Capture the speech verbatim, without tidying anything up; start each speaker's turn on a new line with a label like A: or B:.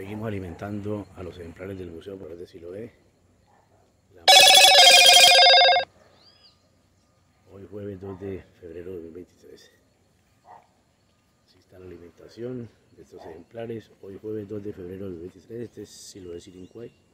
A: Seguimos alimentando a los ejemplares del Museo Boreal de Siloé. La... Hoy jueves dos de febrero de dos mil veintitrés. Así está la alimentación de estos ejemplares. Hoy jueves dos de febrero de dos mil veintitrés. Este es Siloé Sirincuay.